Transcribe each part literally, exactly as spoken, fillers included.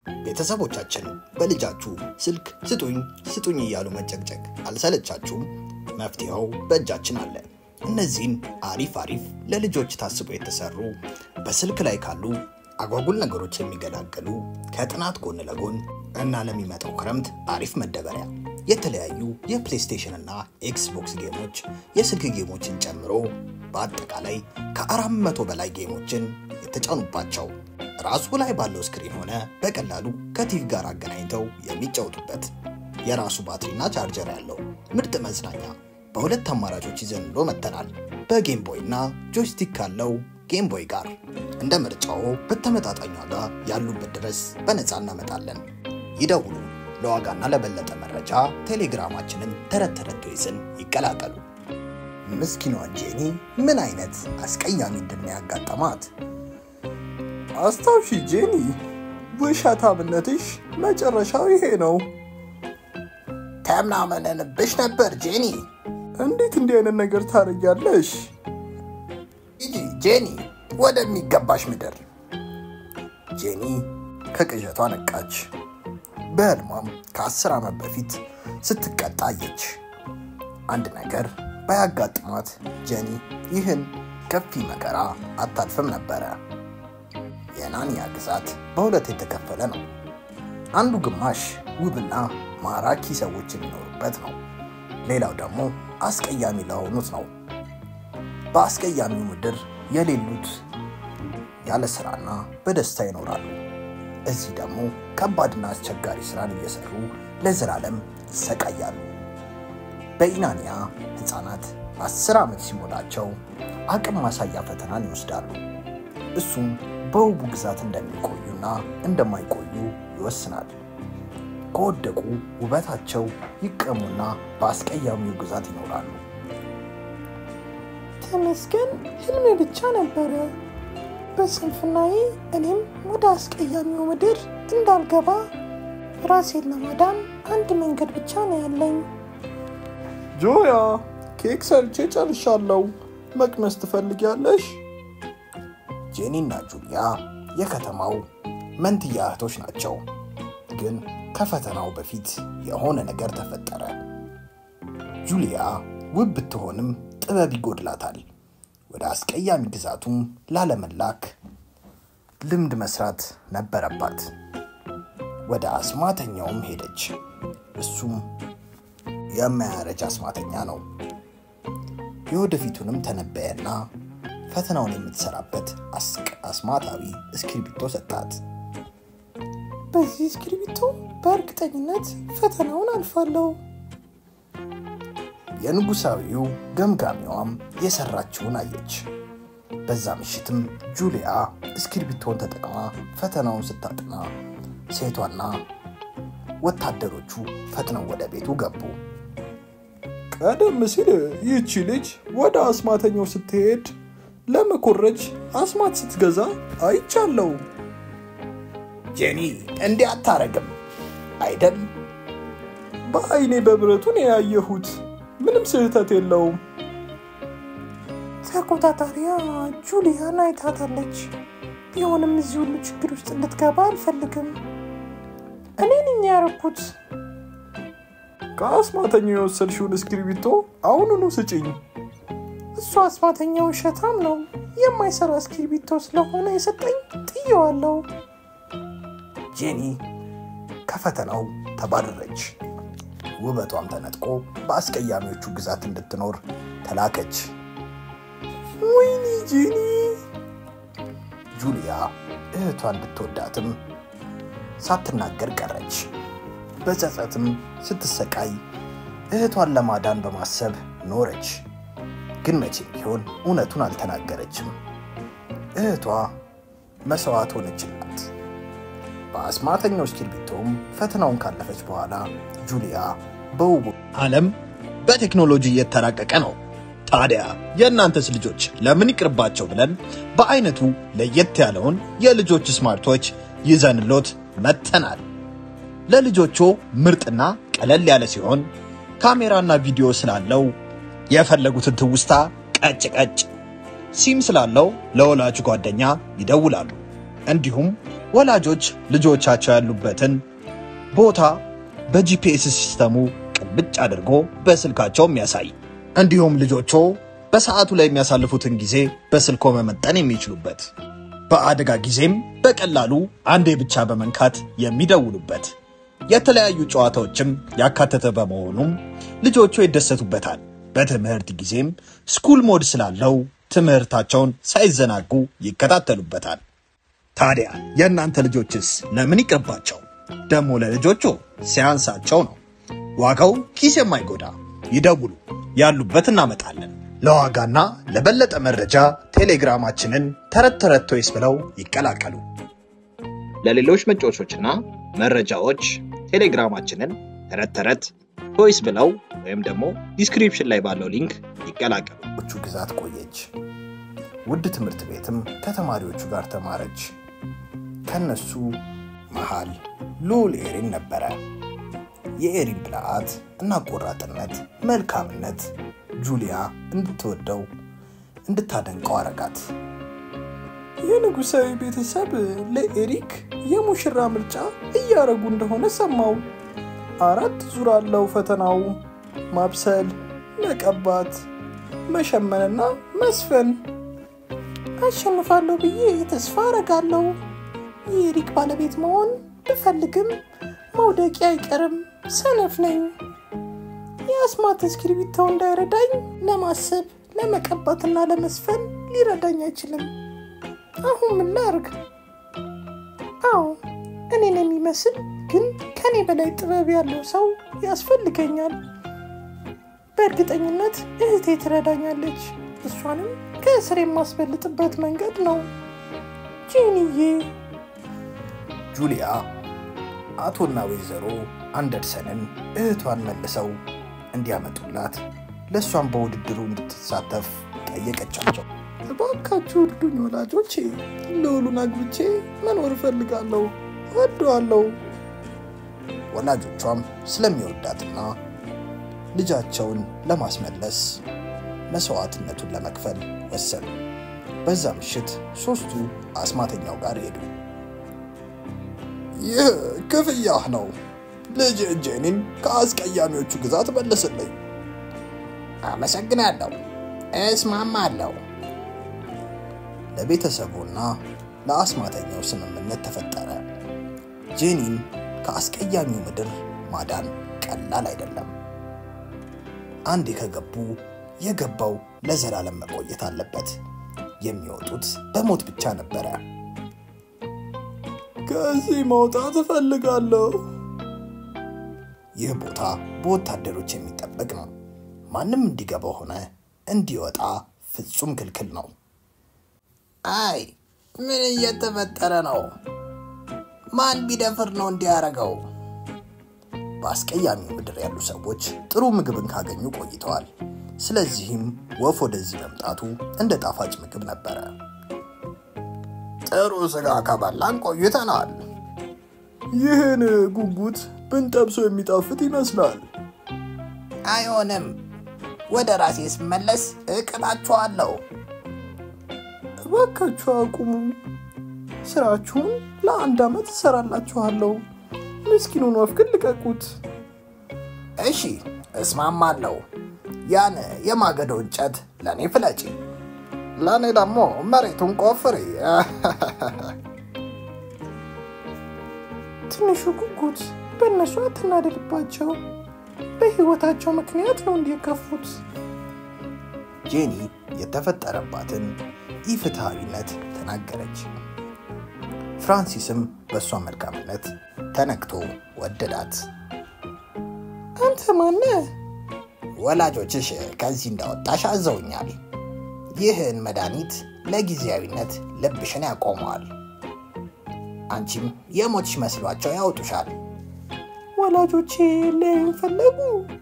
ቤተሰቦቻችን በልጃችሁ ስልክ ስጡኝ ስጡኝ እያሉ መጨቅጨቅ አልሰለቻችሁም? መፍትሄው በእጃችን አለ። እነዚህን አሪፍ አሪፍ ለልጆች ታስቦ የተሰሩ በስልክ ላይ ካሉ አጓጉል ነገሮች የሚገላገሉ ከጥናት ጎን ለጎን እና ለሚመጣው ክረምት አሪፍ መደበሪያ የተለያዩ የፕሌይስቴሽን እና ኤክስቦክስ ጌሞች የስልክ ጌሞችን ጨምሮ በአጠቃላይ ከአራት መቶ በላይ ጌሞችን የተጫኑባቸው ራሱ ላይ ባለው ስክሪን ሆነ በቀላሉ ከቲቪ ጋር አገናኝተው የሚጫወቱበት የራሱ ባትሪና ቻርጀር ያለው ምርጥ መዝናኛ በሁለት አማራጮች ይዘንሎ መተናል። በጌም ቦይ እና ጆይስቲክ ካለው ጌም ቦይ ጋር እንደ ምርጫው በተመጣጣኝ ዋጋ ያሉበት ድረስ በነፃ እናመጣለን። ይደውሉ። ለዋጋና ለበለጠ መረጃ ቴሌግራማችንን ተረተረቶ ይዘን ይቀላቀሉ። ምስኪኗ ጄኒ ምን አይነት አስቀያሚ ድል ያጋጠማት? አስታውሺ ጄኒ፣ ውሸታምነትሽ መጨረሻው ይሄ ነው። ተምናመነንብሽ ነበር ጄኒ። እንዴት እንዲህ አይነት ነገር ታረጋለሽ? እጂ ጄኒ ወደሚገባሽ ምድር። ጄኒ ከቅዠቷ ነቃች። በህልሟም ከአስር ዓመት በፊት ስትቀጣየች አንድ ነገር ባያጋጥማት ጄኒ ይህን ከፊ መከራ አታልፍም ነበር። የናኒያ ግዛት በሁለት የተከፈለ ነው። አንዱ ግማሽ ውብና ማራኪ ሰዎች የሚኖሩበት ነው። ሌላው ደግሞ አስቀያሚ ለሆኑት ነው። በአስቀያሚው ምድር የሌሉት ያለ ስራና በደስታ ይኖራሉ። እዚህ ደግሞ ከባድና አስቸጋሪ ስራን እየሰሩ ለዘላለም ይሰቃያሉ። በኢናኒያ ህፃናት አስር ዓመት ሲሞላቸው አቅም ማሳያ ፈተናን ይወስዳሉ። እሱም በውቡ ግዛት እንደሚቆዩና እንደማይቆዩ ይወስናል። ከወደቁ ውበታቸው ይቀሙና በአስቀያሚው ግዛት ይኖራሉ። ተመስገን ህልሜ ብቻ ነበረ። በስንፍናዬ እኔም ወደ አስቀያሚው ምድር እንዳልገባ ራሴን ለማዳን አንድ መንገድ ብቻ ነው ያለኝ። ጆያ፣ ኬክ ሰርቼ ጨርሻለሁ። መቅመስ ትፈልጊያለሽ? ጄኒና ጁሊያ የከተማው መንትያ እህቶች ናቸው። ግን ከፈተናው በፊት የሆነ ነገር ተፈጠረ። ጁሊያ ውብ ብትሆንም ጥበብ ይጎድላታል። ወደ አስቀያሚ ግዛቱም ላለመላክ ልምድ መስራት ነበረባት። ወደ አስማተኛውም ሄደች። እሱም የማያረጅ አስማተኛ ነው። የወደፊቱንም ተነበየና ፈተናውን የምትሰራበት አስማታዊ እስክሪብቶ ሰጣት። በዚህ እስክሪብቶ በእርግጠኝነት ፈተናውን አልፋለሁ። የንጉሳዊው ገምጋሚዋም የሰራችውን አየች። በዛ ምሽትም ጁሊያ እስክሪብቶን ተጠቅማ ፈተናውን ስታጥና ሴቷና ወታደሮቹ ፈጥነው ወደ ቤቱ ገቡ። ቀደም ሲል ይህቺ ልጅ ወደ አስማተኛው ስትሄድ ለመኮረጅ አስማት ስትገዛ አይቻለው። ጄኒ እንዲህ አታረግም አይደል? በአይኔ በብረቱን ያየሁት ምንም ስህተት የለውም። ተቆጣጣሪያ ጁሊያን አይታታለች። ቢሆንም እዚህ ሁሉ ችግር ውስጥ እንድትገባ አልፈልግም። እኔ ነኝ ያረኩት። ከአስማተኛው የወሰድሽውን እስክሪብቶ አሁኑኑ ስጪኝ። እሱ አስማተኛው ሸታም ነው። የማይሰራ እስክሪብቶ ስለሆነ የሰጠኝ ጥየዋለሁ። ጄኒ ከፈተናው ተባረረች። ውበቷም ተነጥቆ በአስቀያሚዎቹ ግዛት እንድትኖር ተላከች። ወይኔ ጄኒ! ጁሊያ እህቷ እንድትወዳትም ሳትናገር ቀረች። በጸጸትም ስትሰቃይ እህቷን ለማዳን በማሰብ ኖረች። ግን መቼም ቢሆን እውነቱን አልተናገረችም። እህቷ መስዋዕት ሆነችላት። በአስማተኛው እስክሪብቶም ፈተናውን ካለፈች በኋላ ጁሊያ በውቡ ዓለም በቴክኖሎጂ እየተራቀቀ ነው። ታዲያ የእናንተስ ልጆች ለምን ይቅርባቸው ብለን በአይነቱ ለየት ያለውን የልጆች ስማርቶች ይዘንሎት መተናል። ለልጆቹ ምርጥና ቀለል ያለ ሲሆን ካሜራና ቪዲዮ ስላለው የፈለጉትን ትውስታ ቀጭ ቀጭ ሲም ስላለው ለወላጅ ጓደኛ ይደውላሉ። እንዲሁም ወላጆች ልጆቻቸው ያሉበትን ቦታ በጂፒኤስ ሲስተሙ ቅብጭ አድርጎ በስልካቸው የሚያሳይ እንዲሁም ልጆቹ በሰዓቱ ላይ የሚያሳልፉትን ጊዜ በስልኮ መመጠን የሚችሉበት በአደጋ ጊዜም በቀላሉ አንዴ ብቻ በመንካት የሚደውሉበት የተለያዩ ጨዋታዎችም ያካተተ በመሆኑም ልጆቹ ይደሰቱበታል። በትምህርት ጊዜም ስኩል ሞድ ስላለው ትምህርታቸውን ሳይዘናጉ ይከታተሉበታል። ታዲያ የእናንተ ልጆችስ ለምን ይቅርባቸው? ደሞ ለልጆቹ ሲያንሳቸው ነው። ዋጋው ኪስ የማይጎዳ ይደውሉ፣ ያሉበት እናመጣለን። ለዋጋና ለበለጠ መረጃ ቴሌግራማችንን ተረት ተረት ቶይስ ብለው ይቀላቀሉ። ለሌሎች መጫወቾችና መረጃዎች ቴሌግራማችንን ተረት ተረት ቶይስ ብለው ወይም ደግሞ ዲስክሪፕሽን ላይ ባለው ሊንክ ይቀላቀሉ። እቹ ግዛት ቆየች። ውድ ትምህርት ቤትም ከተማሪዎቹ ጋር ተማረች። ከነሱ መሃል ሉል ኤሪን ነበረ። የኤሪን ብልሃት እና ቆራጥነት መልካምነት ጁሊያ እንድትወደው እንድታደንቀው አረጋት። የንጉሳዊ ቤተሰብ ለኤሪክ የሙሽራ ምርጫ እያረጉ እንደሆነ ሰማው። አራት ዙር አለው ፈተናው። ማብሰል፣ መቀባት፣ መሸመንና መስፈን። አሸንፋለሁ ብዬ ተስፋ አረጋለሁ። የኤሪክ ባለቤት መሆን ብፈልግም መውደቂ አይቀርም። ሰነፍ ነኝ። የአስማት እስክሪብቶ እንዳይረዳኝ ለማሰብ ለመቀባትና ለመስፈን ሊረዳኝ አይችልም። አሁን ምን ላርግ? አዎ እኔን የሚመስል ግን ከኔ በላይ ጥበብ ያለው ሰው ያስፈልገኛል። በእርግጠኝነት እህቴ ትረዳኛለች። እሷንም ከእስር የማስበልጥበት መንገድ ነው። ጄኒዬ። ጁሊያ አቶና ወይዘሮ አንደርሰንን እህቷን መልሰው እንዲያመጡላት ለሷን በውድድሩ እንድትሳተፍ ጠየቀቻቸው። እባካችሁ እርዱኝ ወላጆቼ። ልዑሉን አግብቼ መኖር እፈልጋለሁ። እወደዋለሁ። ወላጆቿም ስለሚወዳትና ልጃቸውን ለማስመለስ መስዋዕትነቱን ለመክፈል ወሰኑ። በዛ ምሽት ሶስቱ አስማተኛው ጋር ሄዱ። ይህ ክፍያህ ነው። ልጅ ጄኒን ከአስቀያሚዎቹ ግዛት መልስልኝ። አመሰግናለሁ። እስማማለሁ። ለቤተሰቡና ለአስማተኛው ስምምነት ተፈጠረ። ጄኒን ከአስቀያሚው ምድር ማዳን ቀላል አይደለም። አንዴ ከገቡ የገባው ለዘላለም መቆየት አለበት። የሚወጡት በሞት ብቻ ነበረ። ከዚህ መውጣት እፈልጋለሁ። ይህ ቦታ በወታደሮች የሚጠበቅ ነው። ማንም እንዲገባ ሆነ እንዲወጣ ፍጹም ክልክል ነው። አይ ምን እየተፈጠረ ነው? ማን ቢደፍር ነው እንዲያረጋው? በአስቀያሚው ምድር ያሉ ሰዎች ጥሩ ምግብን ካገኙ ቆይተዋል። ስለዚህም ወፍ ወደዚህ መምጣቱ እንደ ጣፋጭ ምግብ ነበረ። ጥሩ ስጋ ከበላን ቆይተናል። ይህን ጉጉት ብንጠብሶ የሚጣፍጥ ይመስላል። አይሆንም። ወደ ራሴ ስመለስ እቀጣችኋለሁ። እባካችሁ አቁሙ። ስራችሁን ለአንድ ዓመት እሰራላችኋለሁ። ምስኪኑን ወፍ ግን ልቀቁት። እሺ እስማማለሁ። ያን የማገዶ እንጨት ለኔ ፍለጪ፣ ለኔ ደግሞ መሬቱን ቆፍሪ። ትንሹ ጉጉት በእነሱ አትናደድባቸው። በህይወታቸው ምክንያት ነው እንዲከፉት። ጄኒ የተፈጠረባትን ኢፍትሃዊነት ተናገረች። ፍራንሲስም በሷ መልካምነት ተነክቶ ወደዳት። አንተ ማነህ? ወላጆችሽ ከዚህ እንዳወጣሽ አዘውኛል። ይህን መድኃኒት ለጊዜያዊነት ልብሽን ያቆመዋል። አንቺም የሞትሽ መስሏቸው ያወጡሻል። ወላጆቼ ሊያዩኝ ፈለጉ።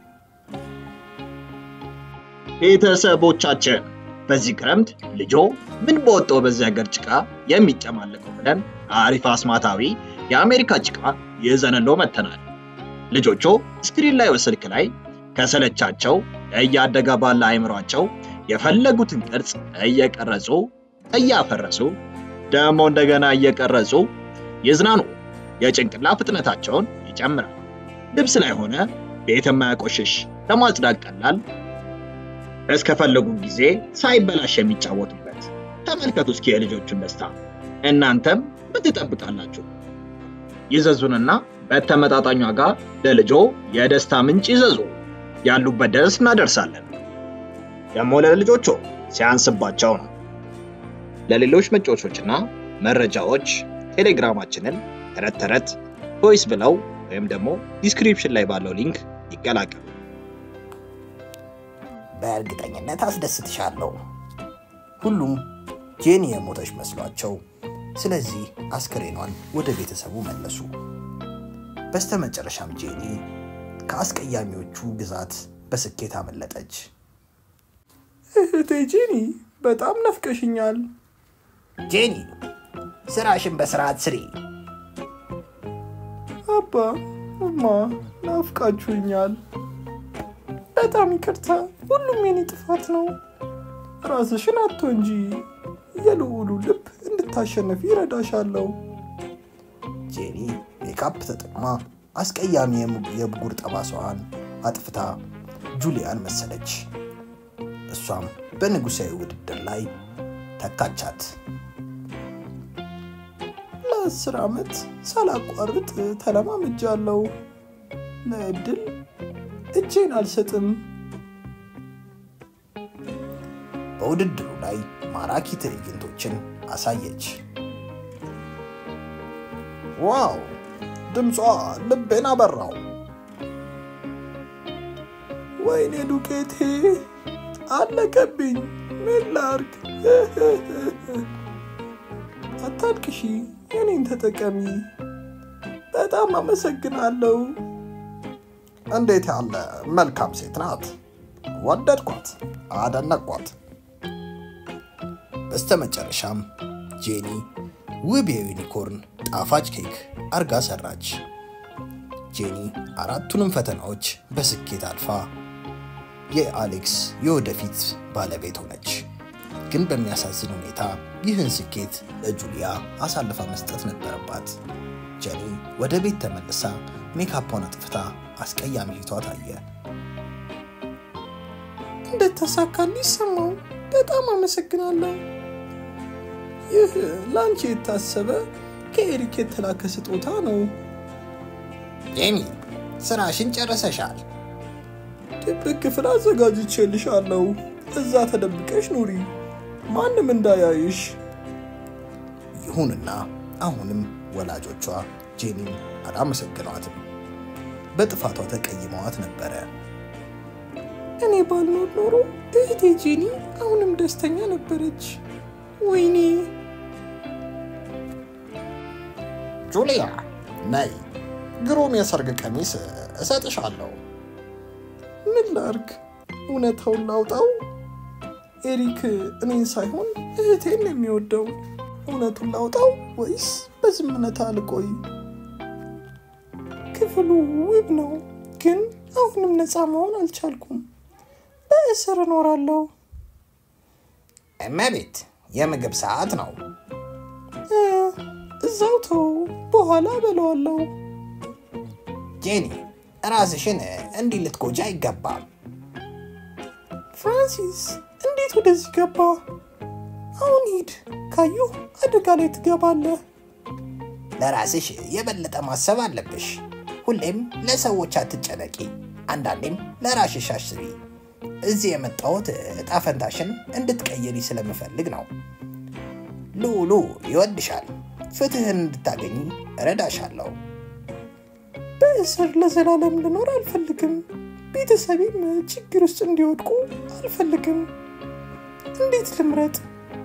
ቤተሰቦቻችን በዚህ ክረምት ልጆ ምን በወጣው በዚህ ሀገር ጭቃ የሚጨማለቀው ብለን አሪፍ አስማታዊ የአሜሪካ ጭቃ ይዘንሎ መተናል። ልጆቹ ስክሪን ላይ ወስልክ ላይ ከሰለቻቸው እያደገ ባለ አይምሯቸው የፈለጉትን ቅርጽ እየቀረጹ እያፈረሱ ደሞ እንደገና እየቀረጹ ይዝናኑ። የጭንቅላ ፍጥነታቸውን ይጨምራል። ልብስ ላይ ሆነ ቤት የማያቆሽሽ ለማጽዳት ቀላል እስከፈለጉ ጊዜ ሳይበላሽ የሚጫወቱበት። ተመልከቱ እስኪ የልጆቹን ደስታ። እናንተም ምን ትጠብቃላችሁ? ይዘዙንና በተመጣጣኝ ዋጋ ለልጆ የደስታ ምንጭ ይዘዙ። ያሉበት ድረስ እናደርሳለን። ደግሞ ለልጆቹ ሲያንስባቸው ነው። ለሌሎች መጫወቾችና መረጃዎች ቴሌግራማችንን ተረት ተረት ቮይስ ብለው ወይም ደግሞ ዲስክሪፕሽን ላይ ባለው ሊንክ ይቀላቀሉ። በእርግጠኝነት አስደስትሻለሁ። ሁሉም ጄኒ የሞተች መስሏቸው ስለዚህ አስከሬኗን ወደ ቤተሰቡ መለሱ። በስተመጨረሻም ጄኒ ከአስቀያሚዎቹ ግዛት በስኬት አመለጠች። እህቴ ጄኒ በጣም ናፍቀሽኛል። ጄኒ ስራሽን በስርዓት ስሪ። አባ እማ ናፍቃችሁኛል። በጣም ይቅርታ፣ ሁሉም የኔ ጥፋት ነው። ራስሽን አትወንጂ። የልዑሉ ልብ እንድታሸንፊ ይረዳሻለሁ። ጄኒ ሜካፕ ተጠቅማ አስቀያሚ የብጉር ጠባሳዋን አጥፍታ ጁሊያን መሰለች። እሷም በንጉሳዊ ውድድር ላይ ተካቻት። ለአስር ዓመት ሳላቋርጥ ተለማምጃለሁ። ለእድል እጄን አልሰጥም። በውድድሩ ላይ ማራኪ ትዕይንቶችን አሳየች። ዋው! ድምጿ ልቤን አበራው። ወይኔ ዱቄቴ አለቀብኝ። ምን ላድርግ? አታልቅሺ፣ የኔን ተጠቀሚ። በጣም አመሰግናለሁ። እንዴት ያለ መልካም ሴት ናት! ወደድኳት፣ አደነቅኳት። በስተመጨረሻም ጄኒ ውብ የዩኒኮርን ጣፋጭ ኬክ አርጋ ሰራች። ጄኒ አራቱንም ፈተናዎች በስኬት አልፋ የአሌክስ የወደፊት ባለቤት ሆነች። ግን በሚያሳዝን ሁኔታ ይህን ስኬት ለጁሊያ አሳልፋ መስጠት ነበረባት። ጄኒ ወደ ቤት ተመልሳ ሜካፑን አጥፍታ አስቀያሚ ፊቷ ታየ። እንደተሳካልኝ ሰማሁ። በጣም አመሰግናለሁ። ይህ ላንቺ የታሰበ ከኤሪክ የተላከ ስጦታ ነው። ጄኒ ስራሽን ጨርሰሻል። ድብቅ ክፍል አዘጋጅቼልሻለሁ። እዛ ተደብቀሽ ኑሪ፣ ማንም እንዳያይሽ። ይሁንና አሁንም ወላጆቿ ጄኒን አላመሰግኗትም። በጥፋቷ ተቀይመዋት ነበረ። እኔ ባልኖር ኖሮ እህቴ ጄኒ አሁንም ደስተኛ ነበረች። ወይኔ! ጁሊያ ነይ፣ ግሩም የሰርግ ቀሚስ እሰጥሻለሁ። ምን ላድርግ? እውነታውን ላውጣው? ኤሪክ እኔን ሳይሆን እህቴን የሚወደው። እውነቱን ላውጣው ወይስ በዝምነታ ልቆይ? ክፍሉ ውብ ነው፣ ግን አሁንም ነፃ መሆን አልቻልኩም። በእስር እኖራለሁ። እመቤት፣ የምግብ ሰዓት ነው። እዛው ተው፣ በኋላ በለዋለሁ። ጄኒ ራስሽን እንዲህ ልትጎጂ አይገባም። ፍራንሲስ እንዴት ወደዚህ ገባ? አሁን ሂድ፣ ካዩ አደጋ ላይ ትገባለህ። ለራስሽ የበለጠ ማሰብ አለብሽ። ሁሌም ለሰዎች አትጨነቂ፣ አንዳንዴም ለራስሽ አስቢ። እዚህ የመጣሁት ዕጣ ፈንታሽን እንድትቀይሪ ስለምፈልግ ነው። ልዑሉ ይወድሻል። ፍትህን እንድታገኝ እረዳሻለሁ። በእስር ለዘላለም ልኖር አልፈልግም። ቤተሰቤም ችግር ውስጥ እንዲወድቁ አልፈልግም። እንዴት ልምረጥ?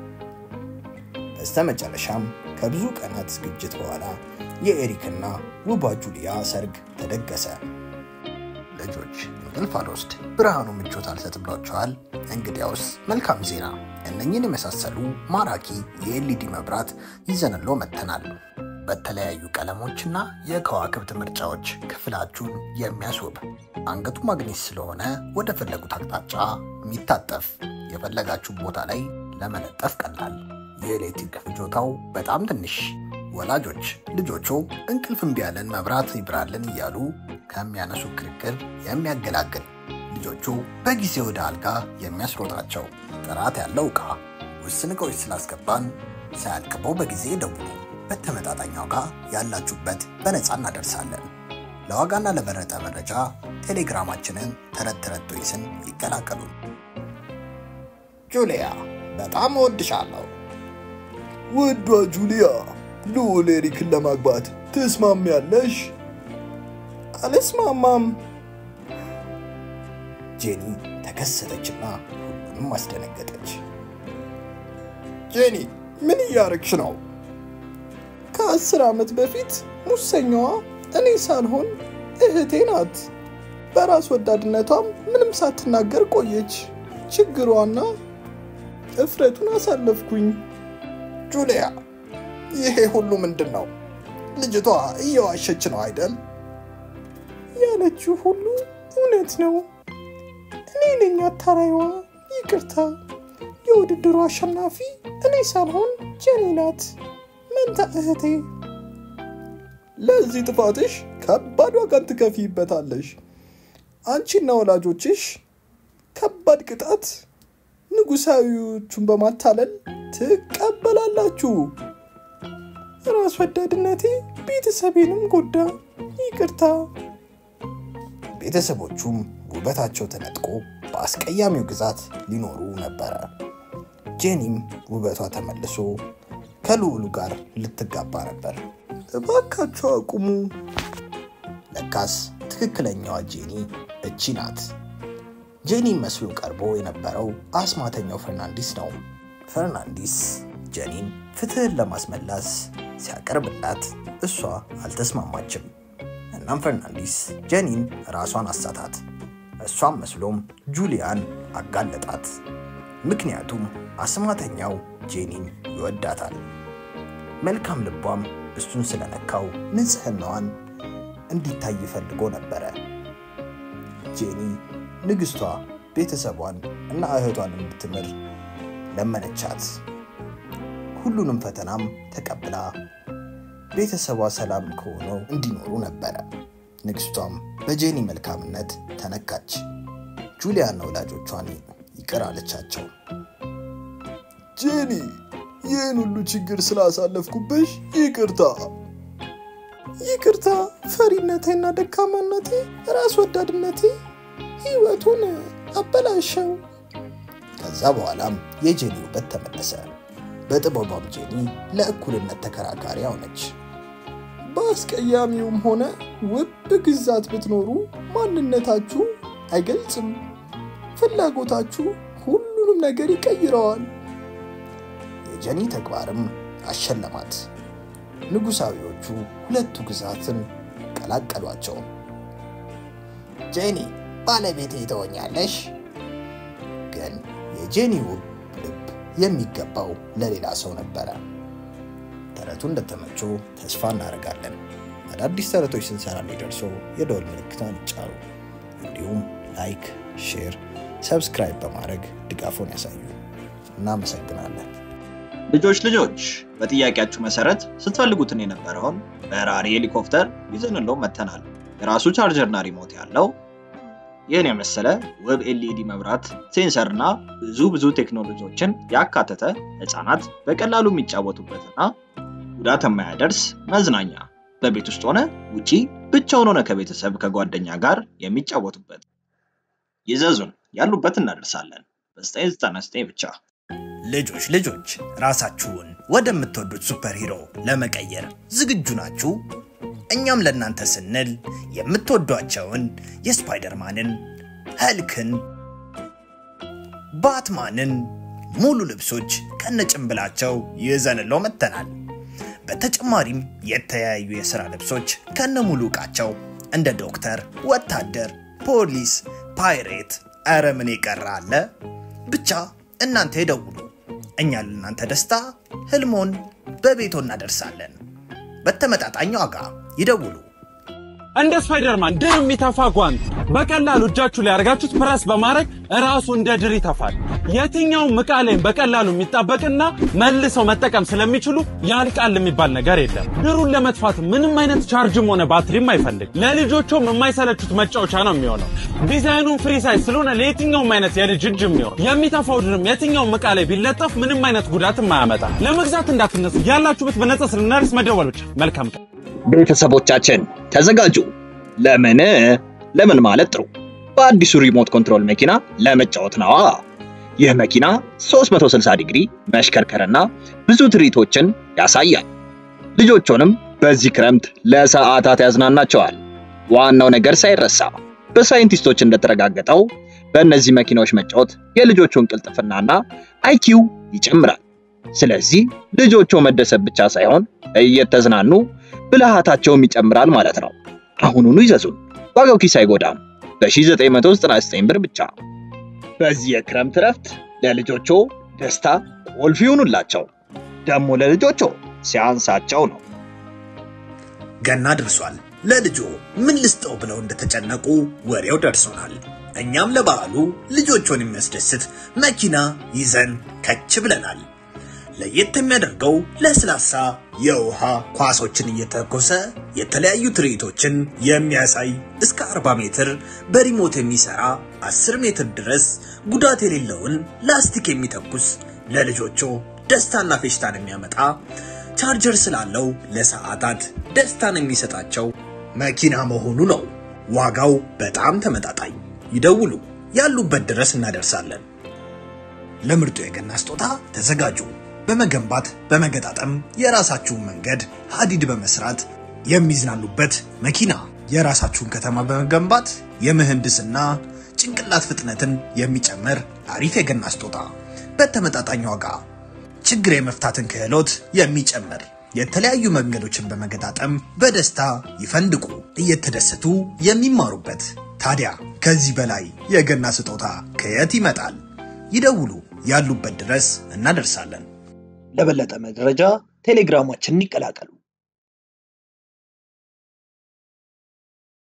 በስተመጨረሻም ከብዙ ቀናት ዝግጅት በኋላ የኤሪክና ውቧ ጁሊያ ሰርግ ተደገሰ። ልጆች እንቅልፍ አልወስድ ብርሃኑ ምቾት አልሰጥ ብሏቸዋል። እንግዲያውስ መልካም ዜና፣ እነኝን የመሳሰሉ ማራኪ የኤልኢዲ መብራት ይዘንሎ መጥተናል። በተለያዩ ቀለሞችና የከዋክብት ምርጫዎች ክፍላችሁን የሚያስውብ አንገቱ ማግኔት ስለሆነ ወደ ፈለጉት አቅጣጫ የሚታጠፍ የፈለጋችሁ ቦታ ላይ ለመለጠፍ ቀላል። የኤሌክትሪክ ፍጆታው በጣም ትንሽ፣ ወላጆች ልጆቹ እንቅልፍ እምቢ ያለን መብራት ይብራልን እያሉ ከሚያነሱ ክርክር የሚያገላግል ልጆቹ በጊዜ ወደ አልጋ የሚያስሮጣቸው ጥራት ያለው ዕቃ ውስን ዕቃዎች ስላስገባን ሳያልቅበው በጊዜ ደውሉ። በተመጣጣኝ ዋጋ ያላችሁበት በነፃ እናደርሳለን። ለዋጋና ለበለጠ መረጃ ቴሌግራማችንን ተረት ተረት ቶይስን ይቀላቀሉ። ጁሊያ በጣም እወድሻለሁ። ውዷ ጁሊያ ልዑል ኤሪክን ለማግባት ትስማሚያለሽ? አልስማማም። ጄኒ ተከሰተችና ሁሉንም አስደነገጠች። ጄኒ ምን እያረግሽ ነው? ከአስር ዓመት በፊት ሙሰኛዋ እኔ ሳልሆን እህቴ ናት። በራስ ወዳድነቷም ምንም ሳትናገር ቆየች። ችግሯና እፍረቱን አሳለፍኩኝ። ጁሊያ ይሄ ሁሉ ምንድን ነው? ልጅቷ እየዋሸች ነው አይደል? ያለችው ሁሉ እውነት ነው። እኔ ነኝ አታራይዋ። ይቅርታ። የውድድሩ አሸናፊ እኔ ሳልሆን ጄኒ ናት፣ መንታ እህቴ። ለዚህ ጥፋትሽ ከባድ ዋጋን ትከፍይበታለሽ። አንቺና ወላጆችሽ ከባድ ቅጣት ንጉሳዊዎቹን በማታለል ትቀበላላችሁ። ራስ ወዳድነቴ ቤተሰቤንም ጎዳ። ይቅርታ። ቤተሰቦቹም ውበታቸው ተነጥቆ በአስቀያሚው ግዛት ሊኖሩ ነበረ። ጄኒም ውበቷ ተመልሶ ከልዑሉ ጋር ልትጋባ ነበር። እባካችሁ አቁሙ። ለካስ ትክክለኛዋ ጄኒ እቺ ናት። ጄኒ መስሎ ቀርቦ የነበረው አስማተኛው ፈርናንዲስ ነው። ፈርናንዲስ ጄኒን ፍትህን ለማስመለስ ሲያቀርብላት እሷ አልተስማማችም። እናም ፈርናንዲስ ጄኒን ራሷን አሳታት። እሷም መስሎም ጁሊያን አጋለጣት። ምክንያቱም አስማተኛው ጄኒን ይወዳታል። መልካም ልቧም እሱን ስለነካው ንጽህናዋን እንዲታይ ፈልጎ ነበረ። ጄኒ ንግስቷ ቤተሰቧን እና እህቷን እንድትምር ለመነቻት። ሁሉንም ፈተናም ተቀብላ ቤተሰቧ ሰላም ከሆነው እንዲኖሩ ነበረ። ንግስቷም በጄኒ መልካምነት ተነካች። ጁሊያና ወላጆቿን ይቅር አለቻቸው። ጄኒ ይህን ሁሉ ችግር ስላሳለፍኩብሽ ይቅርታ። ይቅርታ። ፈሪነቴና ደካማነቴ፣ ራስ ወዳድነቴ ህይወቱን አበላሸው። ከዛ በኋላም የጄኒ ውበት ተመለሰ። በጥበቧም ጄኒ ለእኩልነት ተከራካሪ ሆነች። በአስቀያሚውም ሆነ ውብ ግዛት ብትኖሩ ማንነታችሁ አይገልጽም። ፍላጎታችሁ ሁሉንም ነገር ይቀይረዋል። የጄኒ ተግባርም አሸለማት። ንጉሳዊዎቹ ሁለቱ ግዛትን ቀላቀሏቸው። ጄኒ ባለቤቴ ትሆኛለሽ። ግን የጄኒ ውብ ልብ የሚገባው ለሌላ ሰው ነበረ። ተረቱ እንደተመቸው ተስፋ እናደርጋለን። አዳዲስ ተረቶች ስንሰራ እንዲደርሱ የደወል ምልክቱን ይጫኑ። እንዲሁም ላይክ፣ ሼር፣ ሰብስክራይብ በማድረግ ድጋፉን ያሳዩ። እናመሰግናለን። ልጆች ልጆች በጥያቄያችሁ መሰረት ስትፈልጉትን የነበረውን በራሪ ሄሊኮፕተር ይዘንለው መተናል። የራሱ ቻርጀርና ሪሞት ያለው ይህን የመሰለ ዌብ ኤልኢዲ መብራት፣ ሴንሰርና ብዙ ብዙ ቴክኖሎጂዎችን ያካተተ ህፃናት በቀላሉ የሚጫወቱበትና ጉዳት የማያደርስ መዝናኛ በቤት ውስጥ ሆነ ውጪ ብቻውን ሆነ ከቤተሰብ ከጓደኛ ጋር የሚጫወቱበት። ይዘዙን፣ ያሉበት እናደርሳለን በዘጠኝ ዘጠና ዘጠኝ ብቻ። ልጆች ልጆች ራሳችሁን ወደምትወዱት ሱፐር ሂሮ ለመቀየር ዝግጁ ናችሁ? እኛም ለእናንተ ስንል የምትወዷቸውን የስፓይደርማንን፣ ሀልክን፣ ባትማንን ሙሉ ልብሶች ከነጭምብላቸው ይዘንለው መተናል። በተጨማሪም የተለያዩ የሥራ ልብሶች ከነሙሉ ዕቃቸው እንደ ዶክተር፣ ወታደር፣ ፖሊስ፣ ፓይሬት፣ ኧረ ምን ይቀር አለ። ብቻ እናንተ ይደውሉ፣ እኛ ለእናንተ ደስታ ህልሞን በቤቶ እናደርሳለን። በተመጣጣኝ ዋጋ ይደውሉ። እንደ ስፓይደርማን ድር የሚተፋ ጓንት በቀላሉ እጃችሁ ላይ አርጋችሁት ፕረስ በማድረግ ራሱ እንደ ድር ይተፋል። የትኛው መቃለኝ በቀላሉ የሚጣበቅና መልሰው መጠቀም ስለሚችሉ ያልቃል የሚባል ነገር የለም። ድሩን ለመጥፋት ምንም አይነት ቻርጅም ሆነ ባትሪም አይፈልግ። ለልጆቹም የማይሰለቹት መጫወቻ ነው የሚሆነው። ዲዛይኑን ፍሪ ሳይዝ ስለሆነ ለየትኛው አይነት የልጅ እጅ የሚሆን የሚተፋው ድርም የትኛው መቃለኝ ቢለጠፍ ምንም አይነት ጉዳት ማያመጣ። ለመግዛት እንዳትነሱ ያላችሁበት በነጻ ስለናርስ መደወሎች መልካም ቤተሰቦቻችን ተዘጋጁ። ለምን ለምን ማለት ጥሩ በአዲሱ ሪሞት ኮንትሮል መኪና ለመጫወት ነው። ይህ መኪና ሶስት መቶ ስልሳ ዲግሪ መሽከርከርና ብዙ ትርኢቶችን ያሳያል። ልጆቹንም በዚህ ክረምት ለሰዓታት ያዝናናቸዋል። ዋናው ነገር ሳይረሳ በሳይንቲስቶች እንደተረጋገጠው በእነዚህ መኪናዎች መጫወት የልጆቹን ቅልጥፍናና አይኪው ይጨምራል። ስለዚህ ልጆቹ መደሰት ብቻ ሳይሆን እየተዝናኑ ብልሃታቸውም ይጨምራል ማለት ነው። አሁኑኑ ይዘዙን። ዋጋው ኪስ አይጎዳም። በ1999 ብር ብቻ። በዚህ የክረምት ረፍት ለልጆቹ ደስታ ቁልፍ ይሁኑላቸው። ደግሞ ለልጆቹ ሲያንሳቸው ነው። ገና ደርሷል። ለልጆ ምን ልስጠው ብለው እንደተጨነቁ ወሬው ደርሶናል። እኛም ለበዓሉ ልጆቹን የሚያስደስት መኪና ይዘን ከች ብለናል። ለየት የሚያደርገው ለስላሳ የውሃ ኳሶችን እየተኮሰ የተለያዩ ትርኢቶችን የሚያሳይ እስከ አርባ ሜትር በሪሞት የሚሰራ አስር ሜትር ድረስ ጉዳት የሌለውን ላስቲክ የሚተኩስ ለልጆቹ ደስታና ፌሽታን የሚያመጣ ቻርጀር ስላለው ለሰዓታት ደስታን የሚሰጣቸው መኪና መሆኑ ነው። ዋጋው በጣም ተመጣጣኝ። ይደውሉ፣ ያሉበት ድረስ እናደርሳለን። ለምርጡ የገና ስጦታ ተዘጋጁ። በመገንባት በመገጣጠም የራሳችሁን መንገድ ሀዲድ በመስራት የሚዝናኑበት መኪና። የራሳችሁን ከተማ በመገንባት የምህንድስና ጭንቅላት ፍጥነትን የሚጨምር አሪፍ የገና ስጦታ በተመጣጣኝ ዋጋ ችግር የመፍታትን ክህሎት የሚጨምር የተለያዩ መንገዶችን በመገጣጠም በደስታ ይፈንድቁ፣ እየተደሰቱ የሚማሩበት። ታዲያ ከዚህ በላይ የገና ስጦታ ከየት ይመጣል? ይደውሉ፣ ያሉበት ድረስ እናደርሳለን። ለበለጠ መረጃ ቴሌግራማችንን ይቀላቀሉ።